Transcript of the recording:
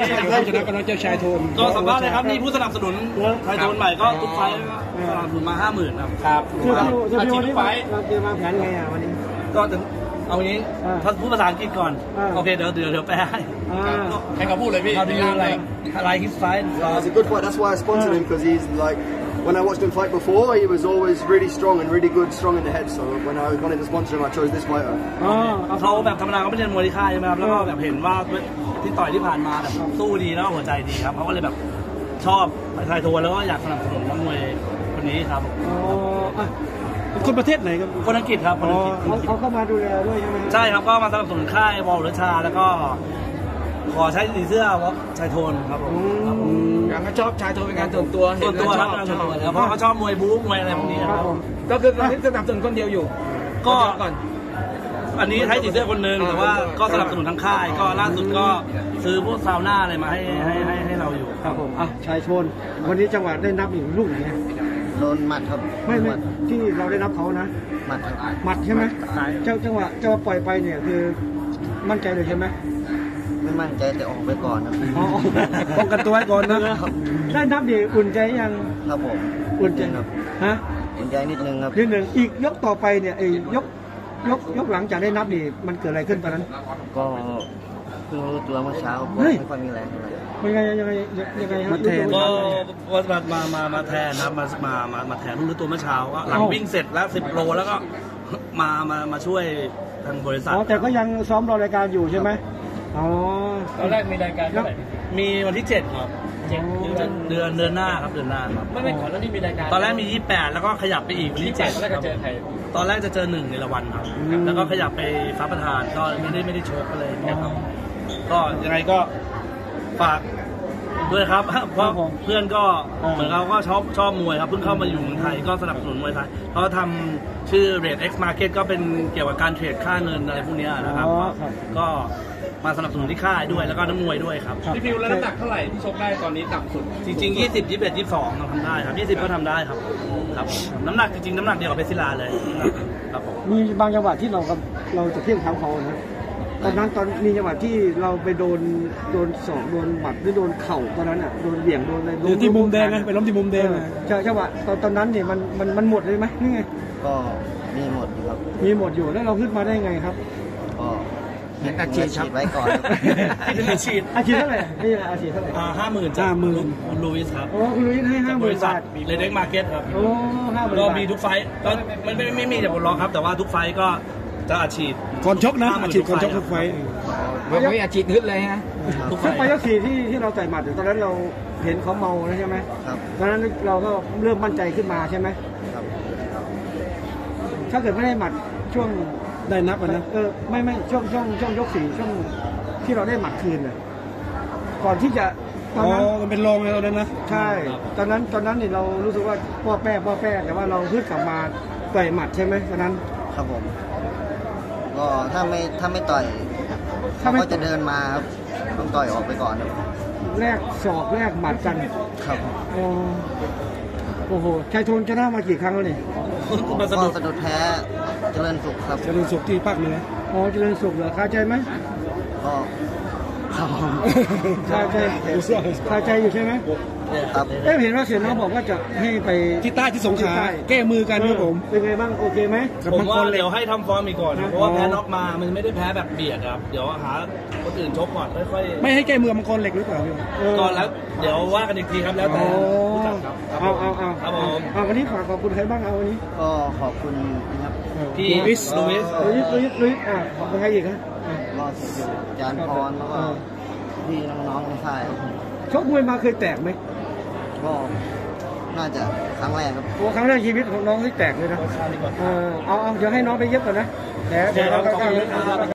ชนะกับน้องเจ้าชายโทนก็สัมภาษณ์เลยครับนี่ผู้สนับสนุนชายโทนใหม่ก็ทุกไฟสนับสนุนมา50,000ครับคือทุกไฟเราเตรียมมาแผนไงวันนี้ก็ถึงเอางี้ท่านพูดภาษาอังกฤษก่อนโอเคเดี๋ยวแปลให้เขาพูดเลยพี่อะไรhis fight it's a good fight that's why I sponsored him because he's like when I watched him fight before he was always really strong and really good strong in the head so when I wanted to sponsor him I chose this fighter เขาแบบธรรมดาเขาไม่เรียนมวยที่ค่ายใช่ไหมครับแล้วก็แบบเห็นว่าที่ต่อยที่ผ่านมาแบบสู้ดีแล้วหัวใจดีครับเขาก็เลยแบบชอบชายโทนแล้วก็อยากสนับสนุนนักมวยคนนี้ครับคนประเทศไหนครับคนอังกฤษครับเขาเข้ามาดูแลด้วยใช่ไหมใช่ครับก็มาสนับสนุนค่ายวอลเลอร์ชาแล้วก็ขอใช้สีเสื้อวอลชายโทนครับผมเขาชอบชายโทนเป็นการส่วนตัวครับเพราะเขาชอบมวยบู๊มวยอะไรพวกนี้ครับก็คือสนับสนุนคนเดียวอยู่ก็อันนี้ใช้สีเสื้อคนหนึ่งแต่ว่าก็สนับสนุนทั้งค่ายก็ล่าสุดก็ซื้อพวกซาวน่าอะไรมาให้เราอยู่ครับผมชายโทนวันนี้จังหวะได้นับอีกลูกไหนโดนหมัดครับไม่ที่เราได้นับเขานะหมัดใช่ไหมจังหวะปล่อยไปเนี่ยคือมั่นใจเลยใช่ไหมไม่มั่นใจแต่ออกไปก่อนนะป้องกันตัวไว้ก่อนนะได้นับดีอุ่นใจยังครับผมอุ่นใจครับฮะอุ่นใจนิดนึงครับนิดนึงอีกยกต่อไปเนี่ยยกหลังจากได้นับดีมันเกิดอะไรขึ้นตอนนั้นก็เพิ่งรู้ตัวเมื่อเช้าไม่ค่อยมีแรงเท่าไหร่ยังไงมาแทนก็มาแทนนะมาแทนเพิ่งรู้ตัวเมื่อเช้าหลังวิ่งเสร็จแล้ว10 โลแล้วก็มาช่วยทางบริษัทแต่ก็ยังซ้อมรอรายการอยู่ใช่ไหมตอนแรกมีรายการเท่าไหร่มีวันที่7ครับเดือนหน้าครับเดือนหน้าครับไม่ก่อนแล้วนี่มีรายการตอนแรกมี28แล้วก็ขยับไปอีกวันที่7 ตอนแรกจะเจอใครตอนแรกจะเจอ1ในละวันครับแล้วก็ขยับไปฟ้าประธานก็ไม่ได้โชว์กันเลยนะครับก็ยังไงก็ฝากด้วยครับเพราะเพื่อนก็เหมือนเขาก็ชอบมวยครับเพิ่งเข้ามาอยู่เมืองไทยก็สนับสนุนมวยไทยเขาทำชื่อ Red X Market ก็เป็นเกี่ยวกับการเทรดค่าเงินอะไรพวกนี้นะครับก็มาสนับสนุนที่ค่ายด้วยแล้วก็นักมวยด้วยครับพี่พิวแล้วน้ำหนักเท่าไหร่ที่ชกได้ตอนนี้ต่ำสุดจริงๆ20 21 22เราทำได้ครับ20ก็ทำได้ครับน้ำหนักจริงๆน้ำหนักเดียวกับเพชรศิลาเลยครับผมมีบางจังหวะที่เราจะเทียบเท้าเขานะตอนมีจังหวะที่เราไปโดนศอกโดนหมัดหรือโดนเข่าตอนนั้นอ่ะโดนเบี่ยงโดนอะไรที่มุมแดงนะไปล้มที่มุมแดงจังหวะตอนนั้นเนี่ยมันหมดเลยไหมนี่ไงก็มีหมดครับมีหมดอยู่แล้วเราขึ้นมาได้ไงครับก็อาชีพไว้ก่อนอาชีพเท่าไหร่นี่อาชีพเท่าไหร่ 50,000คุณลุยส์ครับคุณลุยส์ให้50,000 บาทเลเด็กมาร์เก็ตครับก็มีทุกไฟก็มันไม่มีแต่บนรองครับแต่ว่าทุกไฟก็จะอาชีพก่อนชกนะอาชีพก่อนชกทุกไฟไม่อาชีพฮึดเลยฮะทุกไฟยก4ที่เราใส่หมัดตอนนั้นเราเห็นเขาเมาแล้วใช่ไหมครับตอนนั้นเราก็เริ่มมั่นใจขึ้นมาใช่ไหมครับถ้าเกิดไม่ได้หมัดช่วงได้นับนะไม่ช่วงยก4ช่วงที่เราได้หมัดคืนเลยก่อนที่จะตอนนั้นมันเป็นรองเลยตอนนั้นนะใช่ตอนนั้นเนี่ยเรารู้สึกว่าป้อแป้แต่ว่าเราพึ่งกลับมาต่อยหมัดใช่ไหมตอนนั้นครับผมก็ถ้าไม่ต่อยเขาก็จะเดินมาครับต้องต่อยออกไปก่อนแรกศอกแรกหมัดกันครับโอ้โหชายโทนชนะมากี่ครั้งแล้วนี่ก็สะดุดแพ้เจริญสุขครับเจริญสุขที่ภาคเหนือเจริญสุขเหรอคาใจไหมก็คาใจอยู่ใช่ไหมครับเห็นว่าเสียน้องบอกว่าจะให้ไปที่ใต้ที่สงขลาแก้มือกันครับผมเป็นไงบ้างโอเคไหมผมว่าเดี๋ยวให้ทำฟอร์มอีกก่อนเพราะว่าแพ้น็อกมามันไม่ได้แพ้แบบเบียดครับเดี๋ยวหาคนอื่นชกก่อนค่อยๆไม่ให้แก้มือมังกรเหล็กหรือเปล่าก่อนแล้วเดี๋ยวว่ากันอีกทีครับแล้วแต่เอาวันนี้ฝากขอบคุณใครบ้างเอาวันนี้ก็ขอบคุณนะครับพี่ลุยส์ขอบคุณใครอีกครับก็จานพรแล้วก็พี่น้องๆในค่ายชกมวยมาเคยแตกไหมก็น่าจะครั้งแรกครับครั้งแรกชีวิตของน้องที่แตกเลยนะเดี๋ยวให้น้องไปเย็บก่อนนะแผล